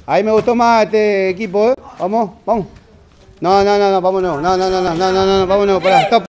Ahí me gustó más este equipo, ¿eh? Vamos, vamos. No, vámonos. No, vámonos, pará, stop.